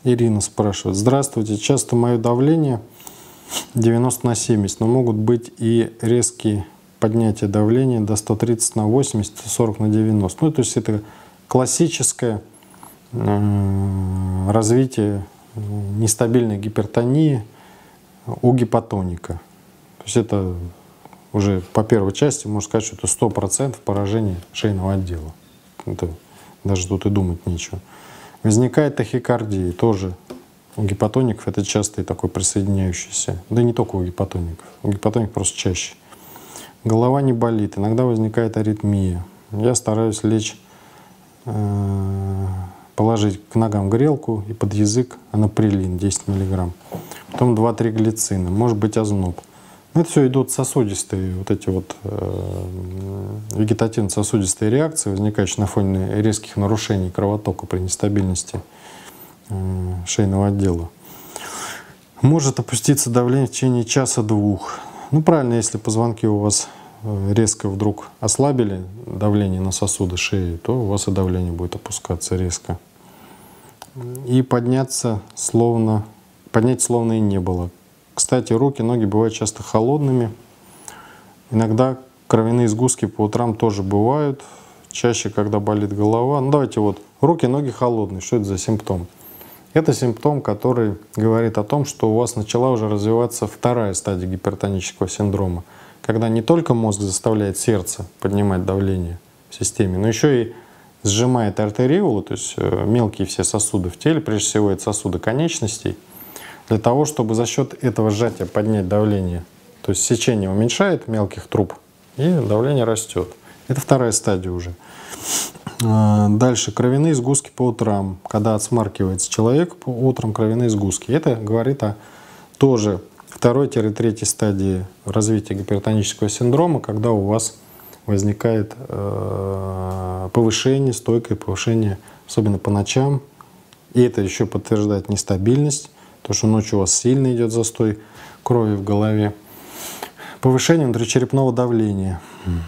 Ирина спрашивает. Здравствуйте, часто мое давление 90/70, но могут быть и резкие поднятия давления до 130/80, 140/90. Ну, то есть это классическое развитие нестабильной гипертонии у гипотоника. То есть это уже по первой части можно сказать, что это 100% поражение шейного отдела. Это даже тут и думать нечего. Возникает тахикардия тоже у гипотоников, это частый такой присоединяющийся. Да не только у гипотоников, у гипотоников просто чаще. Голова не болит, иногда возникает аритмия. Я стараюсь лечь, положить к ногам грелку и под язык анаприлин 10 мг. Потом 2-3 глицина, может быть озноб. Это все идут сосудистые, вот эти вот вегетативно-сосудистые реакции, возникающие на фоне резких нарушений кровотока при нестабильности шейного отдела. Может опуститься давление в течение часа-двух. Ну правильно, если позвонки у вас резко вдруг ослабили давление на сосуды шеи, то у вас и давление будет опускаться резко. И поднять словно и не было. Кстати, руки, ноги бывают часто холодными. Иногда кровяные сгустки по утрам тоже бывают. Чаще, когда болит голова. Ну давайте вот, руки, ноги холодные. Что это за симптом? Это симптом, который говорит о том, что у вас начала уже развиваться вторая стадия гипертонического синдрома. Когда не только мозг заставляет сердце поднимать давление в системе, но еще и сжимает артериолу, то есть мелкие все сосуды в теле, прежде всего это сосуды конечностей, для того, чтобы за счет этого сжатия поднять давление. То есть сечение уменьшает мелких труб, и давление растет. Это вторая стадия уже. Дальше кровяные сгустки по утрам. Когда отсмаркивается человек по утрам, кровяные сгустки. Это говорит о тоже второй-третьей стадии развития гипертонического синдрома, когда у вас возникает повышение, стойкое повышение, особенно по ночам. И это еще подтверждает нестабильность. То, что ночью у вас сильно идет застой крови в голове. Повышение внутричерепного давления.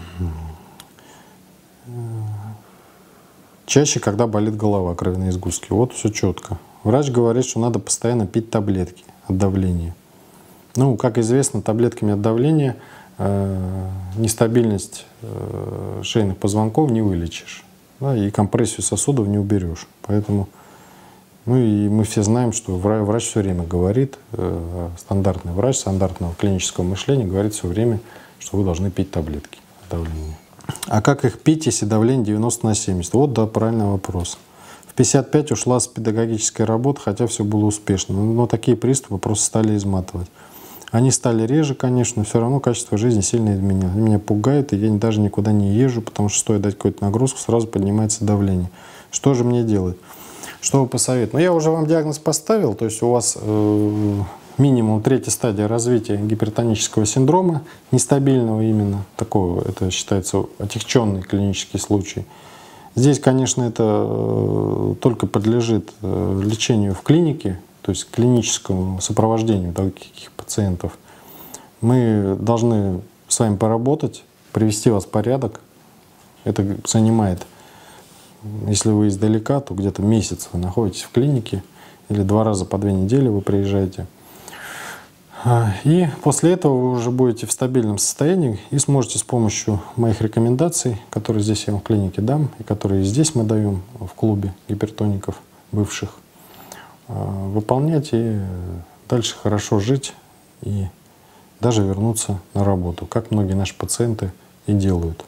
Чаще, когда болит голова, кровяные сгустки. Вот все четко. Врач говорит, что надо постоянно пить таблетки от давления. Ну, как известно, таблетками от давления нестабильность шейных позвонков не вылечишь. Да, и компрессию сосудов не уберешь. Поэтому... Ну и мы все знаем, что врач все время говорит, стандартный врач стандартного клинического мышления говорит все время, что вы должны пить таблетки от давления. А как их пить, если давление 90/70? Вот да, правильный вопрос. В 55 ушла с педагогической работы, хотя все было успешно. Но такие приступы просто стали изматывать. Они стали реже, конечно, но все равно качество жизни сильно изменилось. Они меня пугают, и я даже никуда не езжу, потому что стоит дать какую-то нагрузку, сразу поднимается давление. Что же мне делать? Что вы посоветуете? Ну, я уже вам диагноз поставил, то есть у вас минимум третья стадия развития гипертонического синдрома, нестабильного именно, такого, это считается отягченный клинический случай. Здесь, конечно, это только подлежит лечению в клинике, то есть клиническому сопровождению таких пациентов. Мы должны с вами поработать, привести вас в порядок. Это занимает, если вы издалека, то где-то месяц вы находитесь в клинике, или 2 раза по 2 недели вы приезжаете. И после этого вы уже будете в стабильном состоянии и сможете с помощью моих рекомендаций, которые здесь я вам в клинике дам, и которые здесь мы даем в клубе гипертоников бывших, выполнять и дальше хорошо жить и даже вернуться на работу, как многие наши пациенты и делают.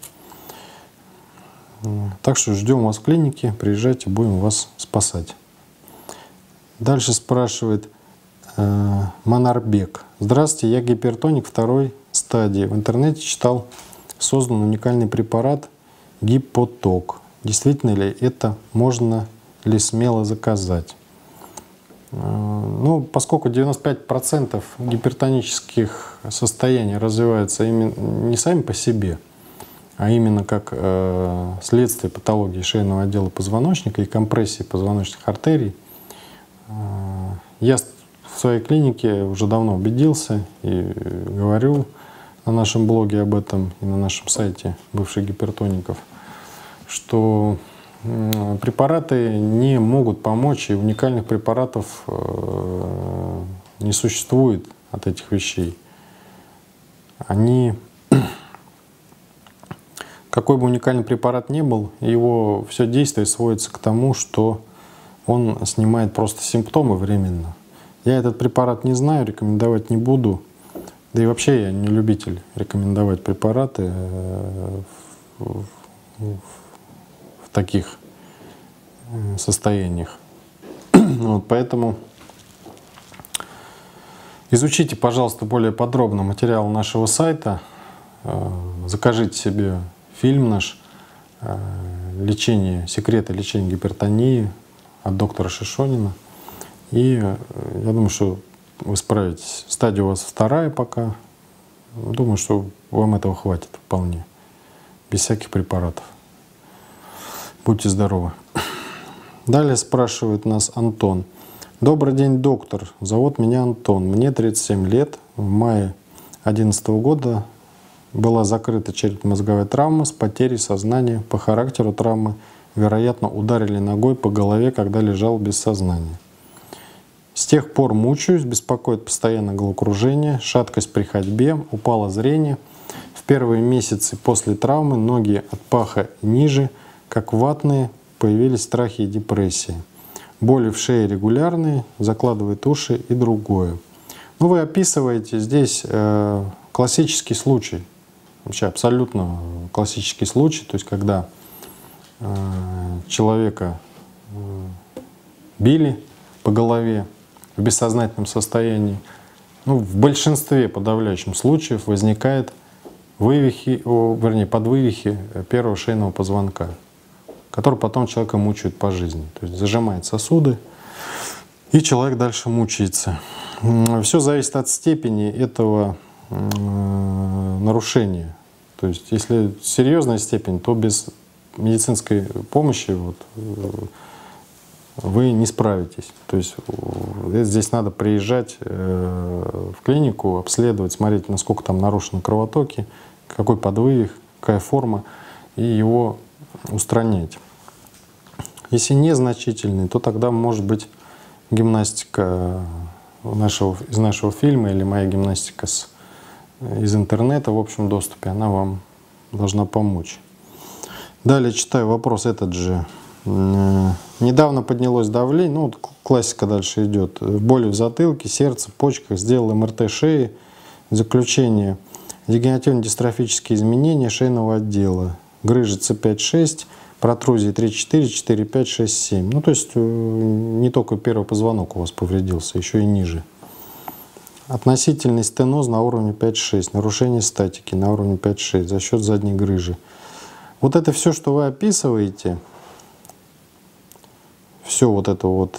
Так что ждем вас в клинике, приезжайте, будем вас спасать. Дальше спрашивает Манарбек. Здравствуйте, я гипертоник 2-й стадии. В интернете читал, создан уникальный препарат Гипоток. Действительно ли это, можно ли смело заказать? Ну, поскольку 95% гипертонических состояний развиваются именно не сами по себе, а именно как следствие патологии шейного отдела позвоночника и компрессии позвоночных артерий, я в своей клинике уже давно убедился и говорю на нашем блоге об этом и на нашем сайте бывших гипертоников, что препараты не могут помочь, и уникальных препаратов не существует от этих вещей. Они, какой бы уникальный препарат ни был, его все действие сводится к тому, что он снимает просто симптомы временно. Я этот препарат не знаю, рекомендовать не буду. Да и вообще я не любитель рекомендовать препараты в таких состояниях. Вот, поэтому изучите, пожалуйста, более подробно материал нашего сайта. Закажите себе фильм наш «Секреты лечения гипертонии» от доктора Шишонина. И я думаю, что вы справитесь. Стадия у вас 2 пока. Думаю, что вам этого хватит вполне. Без всяких препаратов. Будьте здоровы. Далее спрашивает нас Антон. Добрый день, доктор. Зовут меня Антон. Мне 37 лет. В мае 2011 года была закрыта черепно-мозговая травма с потерей сознания. По характеру травмы, вероятно, ударили ногой по голове, когда лежал без сознания. С тех пор мучаюсь, беспокоит постоянно головокружение, шаткость при ходьбе, упало зрение. В первые месяцы после травмы ноги от паха и ниже, как ватные, появились страхи и депрессия. Боли в шее регулярные, закладывает уши и другое. Ну, вы описываете здесь классический случай, вообще абсолютно классический случай, то есть когда человека били по голове в бессознательном состоянии. Ну, в большинстве подавляющем случаев возникает подвывихи первого шейного позвонка, который потом человека мучает по жизни. То есть зажимает сосуды, и человек дальше мучается. Все зависит от степени этого нарушения. То есть если серьезная степень, то без медицинской помощи вы не справитесь. То есть здесь надо приезжать в клинику, обследовать, смотреть, насколько там нарушены кровотоки, какой подвывих, какая форма, и его устранять. Если незначительный, то тогда может быть гимнастика из нашего фильма или моя гимнастика из интернета в общем доступе, она вам должна помочь. Далее читаю вопрос этот же. Недавно поднялось давление, ну вот классика дальше идет. Боли в затылке, сердце, почках, сделал МРТ шеи. Заключение. Дегенеративно-дистрофические изменения шейного отдела. Грыжи C5-6, протрузии 3-4, 4-5-6-7. Ну то есть не только первый позвонок у вас повредился, еще и ниже. Относительный стеноз на уровне 5-6, нарушение статики на уровне 5-6 за счет задней грыжи. Вот это все, что вы описываете, все вот это вот,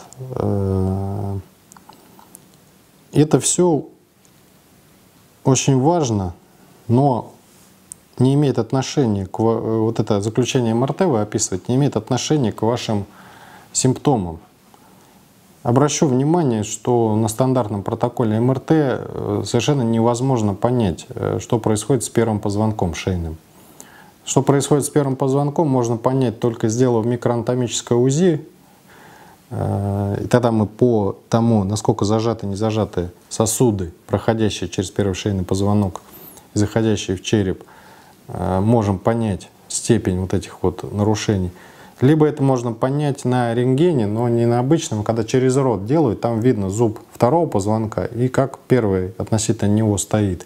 это все очень важно, но не имеет отношения к вот это заключение МРТ вы описываете, не имеет отношения к вашим симптомам. Обращу внимание, что на стандартном протоколе МРТ совершенно невозможно понять, что происходит с первым позвонком шейным. Что происходит с первым позвонком, можно понять только сделав микроанатомическое УЗИ. И тогда мы по тому, насколько зажаты и не зажаты сосуды, проходящие через первый шейный позвонок и заходящие в череп, можем понять степень вот этих вот нарушений. Либо это можно понять на рентгене, но не на обычном, когда через рот делают, там видно зуб второго позвонка и как первый относительно него стоит.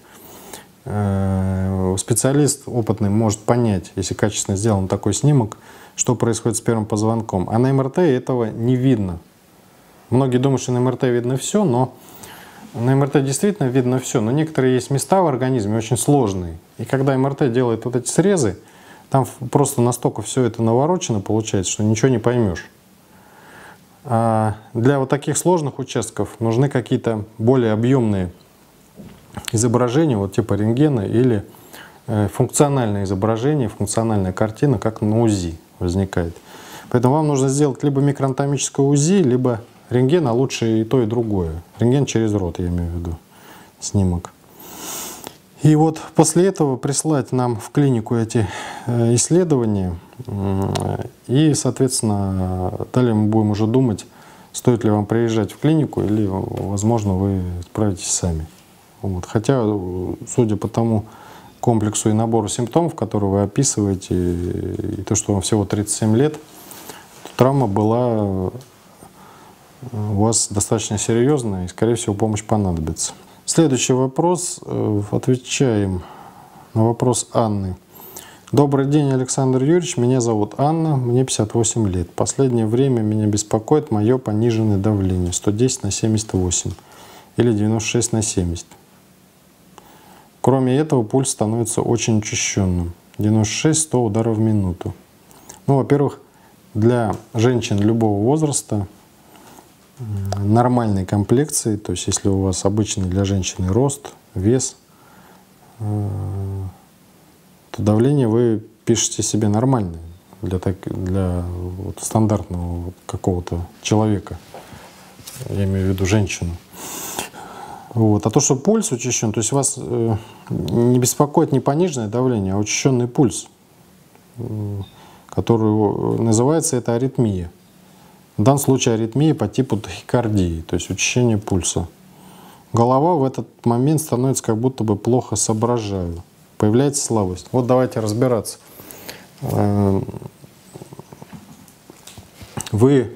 Специалист опытный может понять, если качественно сделан такой снимок, что происходит с первым позвонком. А на МРТ этого не видно. Многие думают, что на МРТ видно все, но на МРТ действительно видно все. Но некоторые есть места в организме очень сложные. И когда МРТ делает вот эти срезы, там просто настолько все это наворочено получается, что ничего не поймешь. А для вот таких сложных участков нужны какие-то более объемные изображения, вот типа рентгена или функциональное изображение, функциональная картина, как на УЗИ возникает. Поэтому вам нужно сделать либо микроанатомическое УЗИ, либо рентген, а лучше и то, и другое. Рентген через рот, я имею в виду, снимок. И вот после этого прислать нам в клинику эти исследования, И, соответственно, далее мы будем уже думать, стоит ли вам приезжать в клинику или, возможно, вы справитесь сами. Вот. Хотя, судя по тому комплексу и набору симптомов, которые вы описываете, и то, что вам всего 37 лет, травма была у вас достаточно серьезная, и, скорее всего, помощь понадобится. Следующий вопрос. Отвечаем на вопрос Анны. Добрый день, Александр Юрьевич. Меня зовут Анна, мне 58 лет. Последнее время меня беспокоит мое пониженное давление 110/78 или 96/70. Кроме этого, пульс становится очень учащенным. 96-100 ударов в минуту. Ну, во-первых, для женщин любого возраста нормальной комплекции, то есть если у вас обычный для женщины рост, вес, то давление вы пишете себе нормальное для вот стандартного какого-то человека. Я имею в виду женщину. Вот. А то, что пульс учащен, то есть вас не беспокоит не пониженное давление, а учащенный пульс, который называется это аритмия. В данном случае аритмия по типу тахикардии, то есть учащение пульса. Голова в этот момент становится как будто бы плохо соображаю. Появляется слабость. Вот давайте разбираться. Вы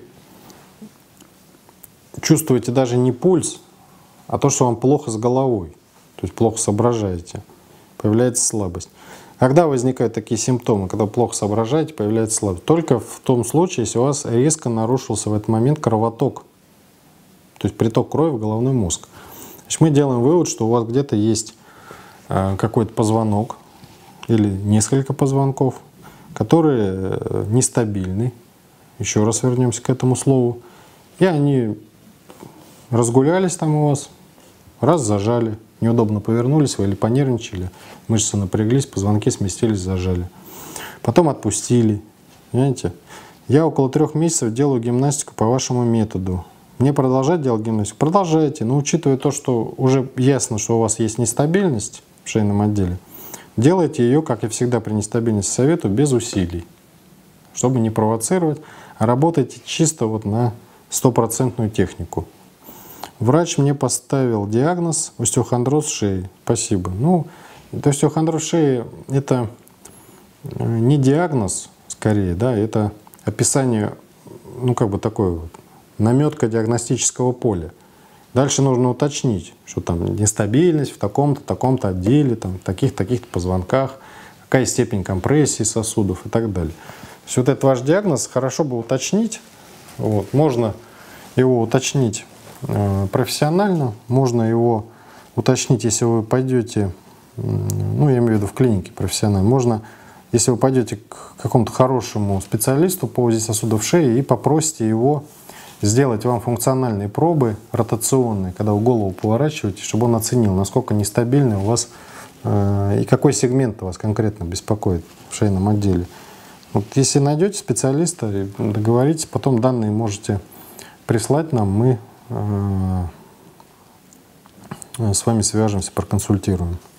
чувствуете даже не пульс, а то, что вам плохо с головой, то есть плохо соображаете, появляется слабость. Когда возникают такие симптомы, когда плохо соображаете, появляется слабость? Только в том случае, если у вас резко нарушился в этот момент кровоток, то есть приток крови в головной мозг. Значит, мы делаем вывод, что у вас где-то есть какой-то позвонок или несколько позвонков, которые нестабильны. Еще раз вернемся к этому слову. И они разгулялись там у вас, раз зажали, неудобно повернулись вы или понервничали, мышцы напряглись, позвонки сместились, зажали. Потом отпустили. Понимаете? Я около 3 месяцев делаю гимнастику по вашему методу. Мне продолжать делать гимнастику? Продолжайте, но учитывая то, что уже ясно, что у вас есть нестабильность в шейном отделе, делайте ее, как и всегда при нестабильности, советую, без усилий, чтобы не провоцировать, а работайте чисто вот на 100% технику. Врач мне поставил диагноз остеохондроз шеи. Спасибо. Ну, остеохондроз шеи — это не диагноз, скорее, да, это описание, ну, как бы такое вот, наметка диагностического поля. Дальше нужно уточнить, что там нестабильность в таком-то, таком-то отделе, там, таких-то позвонках, какая степень компрессии сосудов и так далее. То есть вот этот ваш диагноз хорошо бы уточнить. Вот. Можно его уточнить профессионально, можно его уточнить, если вы пойдете, ну, я имею в виду в клинике профессионально, можно, если вы пойдете к какому-то хорошему специалисту по УЗИ сосудов шеи и попросите его сделать вам функциональные пробы ротационные, когда вы голову поворачиваете, чтобы он оценил, насколько нестабильный у вас и какой сегмент вас конкретно беспокоит в шейном отделе. Вот если найдете специалиста, договоритесь, потом данные можете прислать нам, мы с вами свяжемся, проконсультируем.